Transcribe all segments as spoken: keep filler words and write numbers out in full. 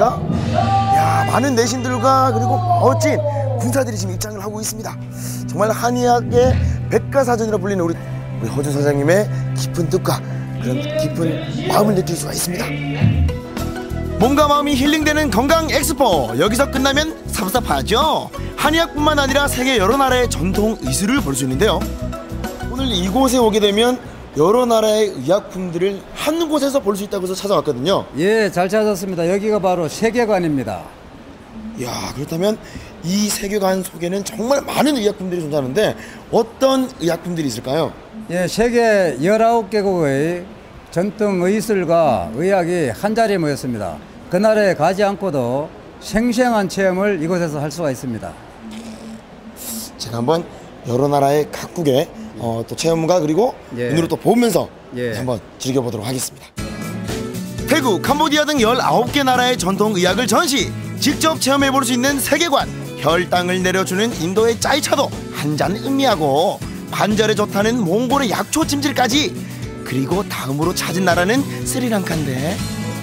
보니까 야, 많은 내신들과 그리고 멋진 군사들이 지금 입장을 하고 있습니다. 정말 한의학의 백과사전이라 불리는 우리, 우리 허준 선생님의 깊은 뜻과 그런 깊은 마음을 느낄 수가 있습니다. 몸과 마음이 힐링되는 건강 엑스포, 여기서 끝나면 섭섭하죠? 한의학뿐만 아니라 세계 여러 나라의 전통 의술을 볼 수 있는데요. 오늘 이곳에 오게 되면 여러 나라의 의약품들을 한 곳에서 볼 수 있다고 해서 찾아왔거든요. 예, 잘 찾았습니다. 여기가 바로 세계관입니다. 이야, 그렇다면 이 세계관 속에는 정말 많은 의약품들이 존재하는데 어떤 의약품들이 있을까요? 예, 세계 열아홉 개국의 전통 의술과 의학이 한자리에 모였습니다. 그 나라에 가지 않고도 생생한 체험을 이곳에서 할 수가 있습니다. 제가 한번 여러 나라의 각국의 어, 또 체험과 그리고 예. 눈으로 또 보면서 예. 한번 즐겨보도록 하겠습니다. 태국, 캄보디아 등 열아홉 개 나라의 전통 의학을 전시, 직접 체험해볼 수 있는 세계관, 혈당을 내려주는 인도의 짜이차도 한 잔 음미하고 관절에 좋다는 몽골의 약초 찜질까지, 그리고 다음으로 찾은 나라는 스리랑카인데.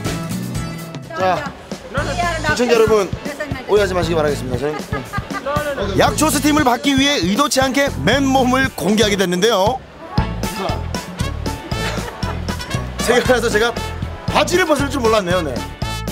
자, 시청자 여러분 오해하지 마시기 바라겠습니다. 저희 약초 스팀을 받기 위해 의도치 않게 맨몸을 공개하게 됐는데요. 세계관에서 제가 바지를 벗을 줄 몰랐네요. 네.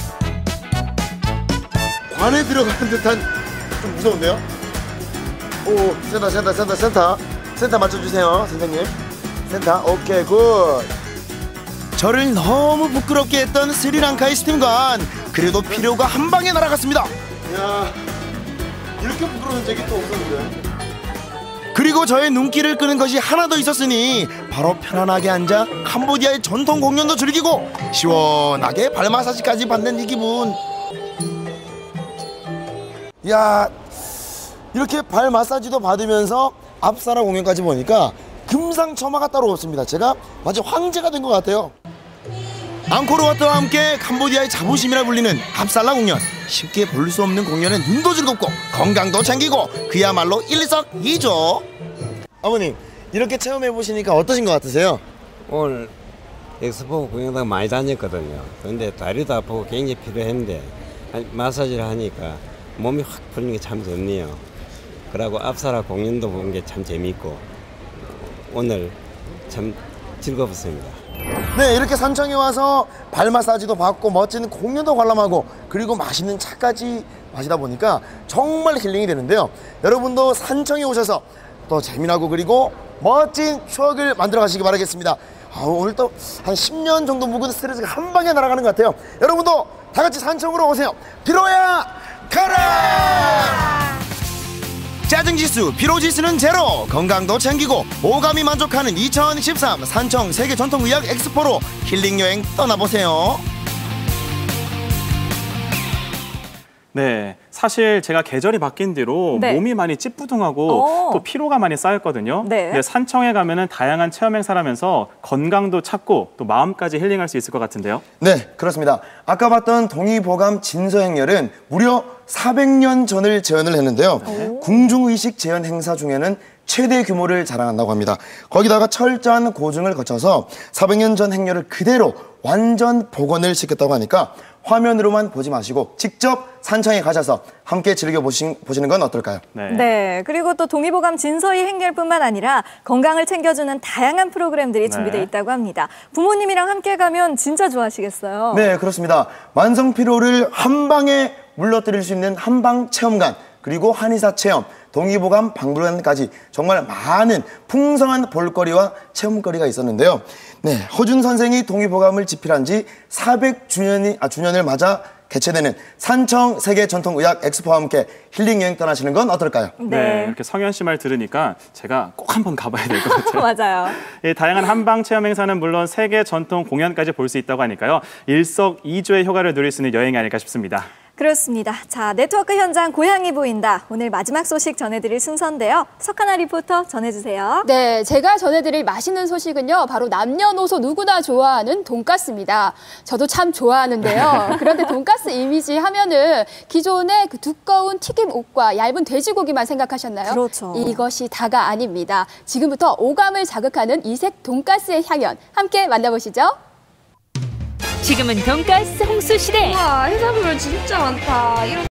관에 들어가는 듯한, 좀 무서운데요? 오, 센터 센터 센터 센터 센터 맞춰주세요 선생님. 센터, 오케이, 굿. 저를 너무 부끄럽게 했던 스리랑카의 스팀관, 그래도 필요가 한 방에 날아갔습니다. 이야, 이렇게 부끄러운 적이 또 없었는데. 그리고 저의 눈길을 끄는 것이 하나 더 있었으니 바로 편안하게 앉아 캄보디아의 전통 공연도 즐기고 시원하게 발 마사지까지 받는 이 기분. 이야, 이렇게 발 마사지도 받으면서 앞사라 공연까지 보니까 금상첨화가 따로 없습니다. 제가 마치 황제가 된 것 같아요. 앙코르와트와 함께 캄보디아의 자부심이라 불리는 앞살라 공연, 쉽게 볼 수 없는 공연은 눈도 즐겁고 건강도 챙기고 그야말로 일석이조. 어머님, 이렇게 체험해보시니까 어떠신 것 같으세요? 오늘 엑스포 공연장 많이 다녔거든요. 근데 다리도 아프고 굉장히 필요했는데 마사지를 하니까 몸이 확 풀리는 게 참 좋네요. 그리고 앞사라 공연도 본 게 참 재밌고 오늘 참 즐거웠습니다. 네, 이렇게 산청에 와서 발 마사지도 받고 멋진 공연도 관람하고 그리고 맛있는 차까지 마시다 보니까 정말 힐링이 되는데요. 여러분도 산청에 오셔서 또 재미나고 그리고 멋진 추억을 만들어 가시기 바라겠습니다. 아, 오늘 또 한 십 년 정도 묵은 스트레스가 한 방에 날아가는 것 같아요. 여러분도 다 같이 산청으로 오세요. 피로야 가라! 짜증지수, 피로지수는 제로, 건강도 챙기고 오감이 만족하는 이천십삼 산청 세계 전통의학 엑스포로 힐링여행 떠나보세요. 네, 사실 제가 계절이 바뀐 뒤로 네. 몸이 많이 찌뿌둥하고 오. 또 피로가 많이 쌓였거든요. 네. 네, 산청에 가면은 다양한 체험 행사를 하면서 건강도 찾고 또 마음까지 힐링할 수 있을 것 같은데요. 네, 그렇습니다. 아까 봤던 동의보감 진서행렬은 무려 사백 년 전을 재현을 했는데요. 오. 궁중의식 재현 행사 중에는 최대 규모를 자랑한다고 합니다. 거기다가 철저한 고증을 거쳐서 사백 년 전 행렬을 그대로 완전 복원을 시켰다고 하니까 화면으로만 보지 마시고 직접 산청에 가셔서 함께 즐겨보시는 건 어떨까요? 네. 네, 그리고 또 동의보감 진서희 행렬뿐만 아니라 건강을 챙겨주는 다양한 프로그램들이 준비되어 있다고 합니다. 부모님이랑 함께 가면 진짜 좋아하시겠어요? 네, 그렇습니다. 만성 피로를 한 방에 물러뜨릴 수 있는 한방 체험관, 그리고 한의사 체험, 동의보감 박물관까지 정말 많은 풍성한 볼거리와 체험거리가 있었는데요. 네, 허준 선생이 동의보감을 집필한 지 사백 주년이, 아, 주년을 맞아 개최되는 산청 세계 전통의학 엑스포와 함께 힐링 여행 떠나시는 건 어떨까요? 네, 네, 이렇게 성현 씨 말 들으니까 제가 꼭 한번 가봐야 될 것 같아요. 맞아요. 예, 다양한 한방 체험 행사는 물론 세계 전통 공연까지 볼 수 있다고 하니까요. 일석이조의 효과를 누릴 수 있는 여행이 아닐까 싶습니다. 그렇습니다. 자, 네트워크 현장 고향이 보인다. 오늘 마지막 소식 전해드릴 순서인데요. 석하나 리포터 전해주세요. 네, 제가 전해드릴 맛있는 소식은요. 바로 남녀노소 누구나 좋아하는 돈가스입니다. 저도 참 좋아하는데요. 그런데 돈가스 이미지 하면은 기존의 그 두꺼운 튀김 옷과 얇은 돼지고기만 생각하셨나요? 그렇죠. 이것이 다가 아닙니다. 지금부터 오감을 자극하는 이색 돈가스의 향연 함께 만나보시죠. 지금은 돈가스 홍수 시대. 와, 해산물 진짜 많다. 이런